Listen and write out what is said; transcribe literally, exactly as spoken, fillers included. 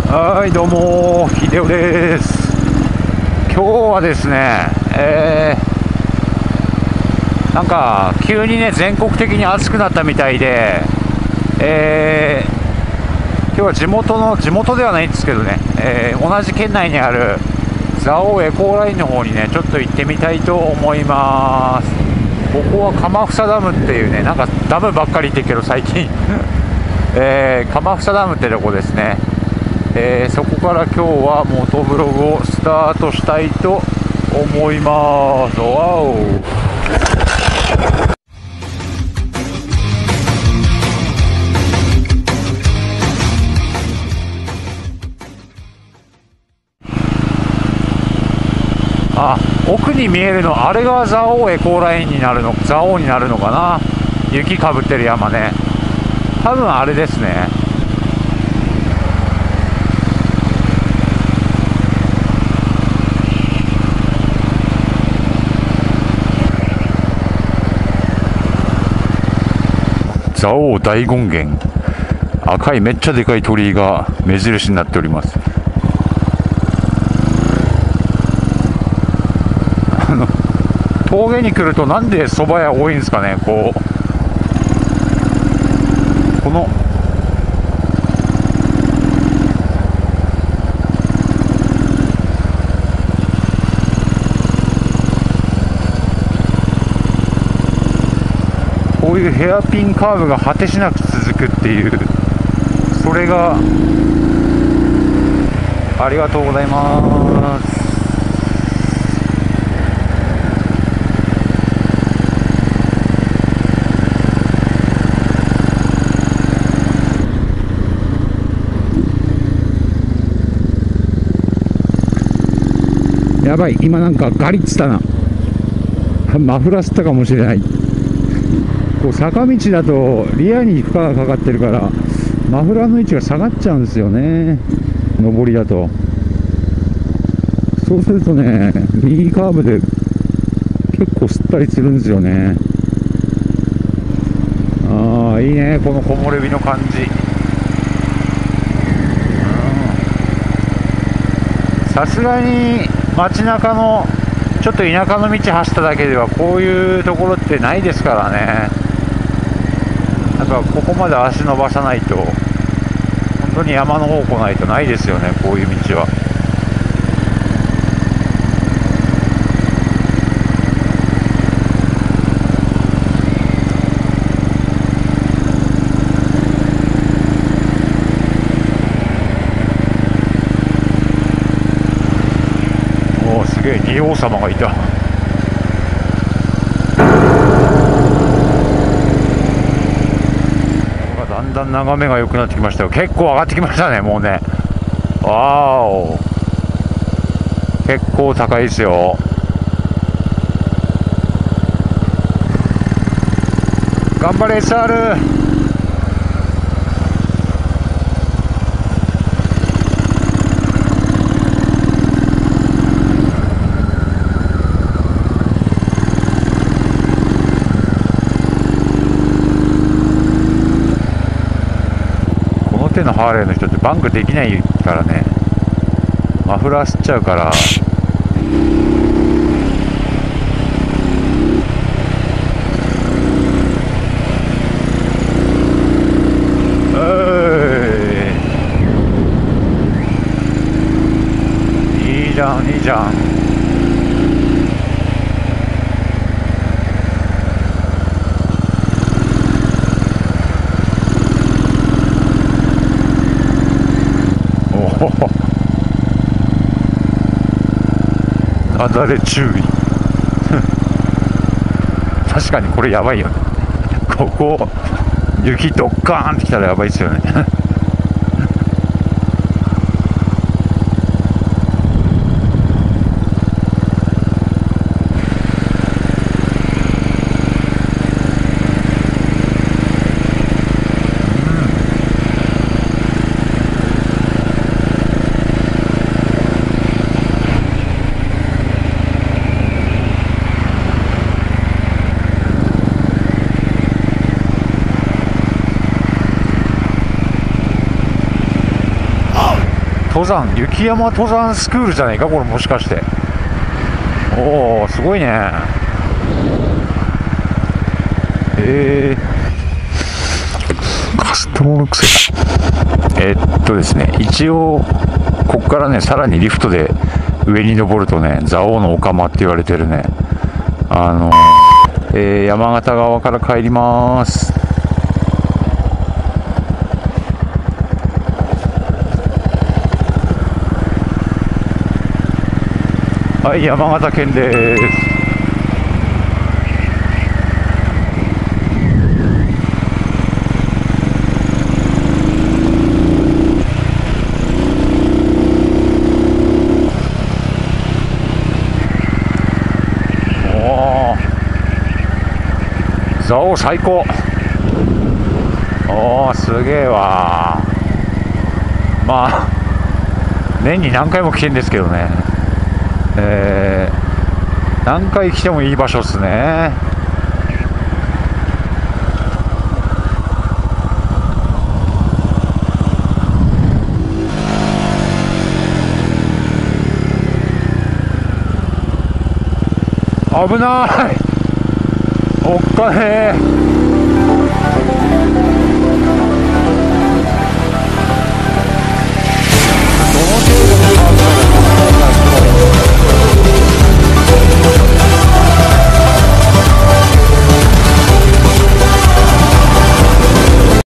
はい、どうも、秀夫です。今日はですね、えー、なんか急にね、全国的に暑くなったみたいで、えー、今日は地元の、地元ではないんですけどね、えー、同じ県内にある蔵王エコーラインの方にね、ちょっと行ってみたいと思います。ここは鎌房ダムっていうね、なんかダムばっかり行ってるけど最近、えー、鎌房ダムってとこですね。えー、そこから今日はモトブログをスタートしたいと思います。わお。あ、奥に見えるの、あれが蔵王エコーラインになるの、蔵王になるのかな。雪かぶってる山ね、多分あれですね。蔵王大権現、赤いめっちゃでかい鳥居が目印になっております。あの峠に来るとなんで蕎麦屋多いんですかね。こうこのこういうヘアピンカーブが果てしなく続くっていう、それがありがとうございます。やばい、今なんかガリッつったな。マフラー吸ったかもしれない。こう坂道だとリアに負荷がかかってるからマフラーの位置が下がっちゃうんですよね、上りだと。そうするとね、右カーブで結構吸ったりするんですよね。ああ、いいね、この木漏れ日の感じ。さすがに街中のちょっと田舎の道走っただけではこういうところってないですからね。なんかここまで足伸ばさないと、本当に山の方来ないとないですよね、こういう道は。おお、すげえ、仁王様がいた。だんだん眺めが良くなってきましたよ。結構上がってきましたね、もうね。わーお、結構高いですよ。頑張れ エスアール。 手のハーレーの人ってバンクできないからね、マフラー吸っちゃうから。いいじゃんいいじゃん。雪崩注意確かにこれやばいよね。ここ雪ドッカーンってきたらやばいですよね登山、雪山登山スクールじゃないかこれ、もしかして。おお、すごいね。えー、カストロール癖だ。えー、っとですね、一応ここからね、さらにリフトで上に登るとね、蔵王のお釜って言われてるね、あのえー、山形側から帰ります。はい、山形県です。蔵王最高。おー、すげえわ。まあ年に何回も来てるんですけどね、えー、何回来てもいい場所っすね。危ない、おっかねえ。